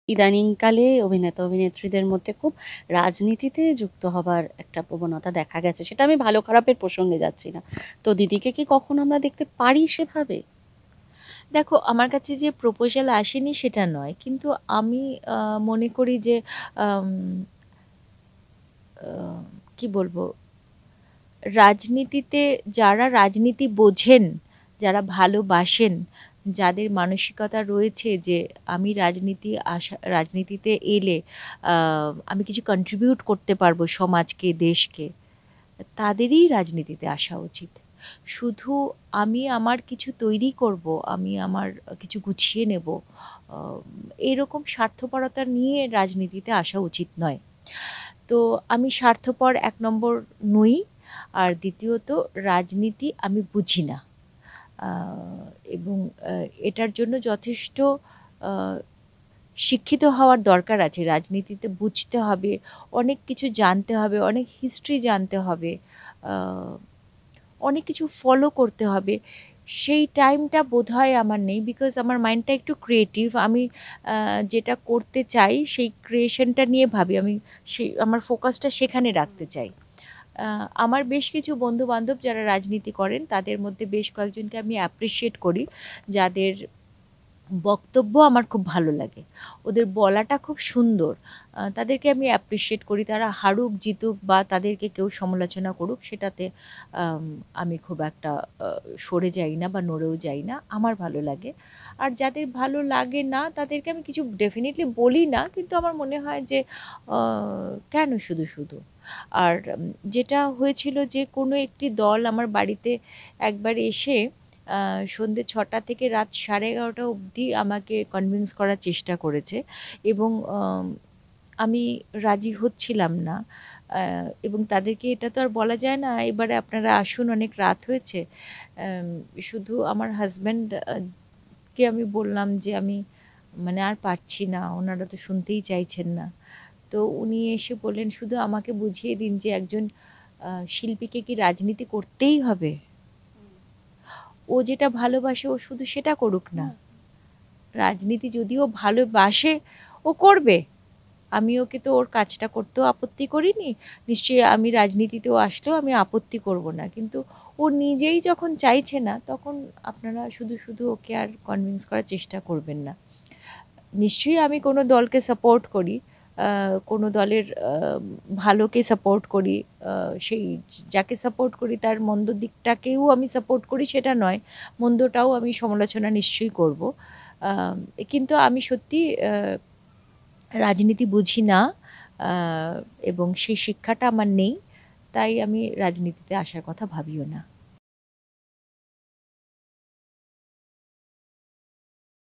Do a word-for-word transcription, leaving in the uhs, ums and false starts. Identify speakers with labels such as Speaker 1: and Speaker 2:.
Speaker 1: ইদানিংকালে অভিনেতা অভিনেত্রীদের মধ্যে খুব রাজনীতিতে যুক্ত হবার একটা প্রবণতা দেখা গেছে। সেটা আমি ভালো খারাপের প্রসঙ্গে যাচ্ছি না। তো দিদিকে কি কখনো আমরা দেখতে পারি সেভাবে?
Speaker 2: দেখো, আমার কাছে যে প্রপোজাল আসেনি সেটা নয়, কিন্তু আমি আহ, মনে করি যে আম, আহ, কি বলবো, রাজনীতিতে যারা রাজনীতি বোঝেন, যারা ভালোবাসেন, যাদের মানসিকতা রয়েছে যে আমি রাজনীতি আসা রাজনীতিতে এলে আহ, আমি কিছু কন্ট্রিবিউট করতে পারবো সমাজকে, দেশকে, তাদেরই রাজনীতিতে আসা উচিত। শুধু আমি আমার কিছু তৈরি করব, আমি আমার কিছু গুছিয়ে নেব, আহ, এরকম স্বার্থপরতা নিয়ে রাজনীতিতে আসা উচিত নয়। তো আমি স্বার্থপর এক নম্বর নই, আর দ্বিতীয়ত রাজনীতি আমি বুঝি না। আহ, এবং আহ, এটার জন্য যথেষ্ট আহ, শিক্ষিত হওয়ার দরকার আছে। রাজনীতিতে বুঝতে হবে, অনেক কিছু জানতে হবে, অনেক হিস্ট্রি জানতে হবে, আহ, অনেক কিছু ফলো করতে হবে। সেই টাইমটা বোধহয় আমার নেই, বিকজ আমার মাইন্ডটা একটু ক্রিয়েটিভ। আমি আহ, যেটা করতে চাই সেই ক্রিয়েশনটা নিয়ে ভাবি, আমি সেই আমার ফোকাসটা সেখানে রাখতে চাই। আহ, আমার বেশ কিছু বন্ধু বান্ধব যারা রাজনীতি করেন, তাদের মধ্যে বেশ কয়েকজনকে আমি অ্যাপ্রিসিয়েট করি, যাদের বক্তব্য আমার খুব ভালো লাগে, ওদের বলাটা খুব সুন্দর। আহ, তাদেরকে আমি অ্যাপ্রিসিয়েট করি। তারা হারুক জিতুক বা তাদেরকে কেউ সমালোচনা করুক, সেটাতে আম, আমি খুব একটা আহ, সরে যাই না বা নড়েও যাই না, আমার ভালো লাগে। আর যাদের ভালো লাগে না তাদেরকে আমি কিছু ডেফিনেটলি বলি না, কিন্তু আমার মনে হয় যে আহ, কেন শুধু শুধু। আর উম, যেটা হয়েছিল যে কোনো একটি দল আমার বাড়িতে একবার এসে আহ, সন্ধ্যে ছটা থেকে রাত সাড়ে এগারোটা অবধি আমাকে কনভিন্স করার চেষ্টা করেছে, এবং আম, আমি রাজি হচ্ছিলাম না। আহ, এবং তাদেরকে এটা তো আর বলা যায় না, এবারে আপনারা আসুন, অনেক রাত হয়েছে। আম, শুধু আমার হাজব্যান্ড কে আমি বললাম যে আমি মানে আর পারছি না, ওনারা তো শুনতেই চাইছেন না। তো উনি এসে বললেন, শুধু আমাকে বুঝিয়ে দিন যে একজন আহ, শিল্পীকে কি রাজনীতি করতেই হবে? ও যেটা ভালোবাসে ও শুধু সেটা করুক না। রাজনীতি যদিও ভালোবাসে, ও করবে। আমি ওকে তো ওর কাজটা করতেও আপত্তি করিনি, নিশ্চয়ই আমি রাজনীতিতেও আসলেও আমি আপত্তি করব না, কিন্তু ও নিজেই যখন চাইছে না, তখন আপনারা শুধু শুধু ওকে আর কনভিন্স করার চেষ্টা করবেন না। নিশ্চয়ই আমি কোনো দলকে সাপোর্ট করি, আহ, কোনো দলের আহ, ভালোকে সাপোর্ট করি, আহ, সেই যাকে সাপোর্ট করি তার মন্দ দিকটাকেও আমি সাপোর্ট করি, সেটা নয়, মন্দটাও আমি সমালোচনা নিশ্চয়ই করব। আহ, কিন্তু আমি সত্যি আহ, রাজনীতি বুঝি না, আহ, এবং সেই শিক্ষাটা আমার নেই, তাই আমি রাজনীতিতে আসার কথা ভাবিও না।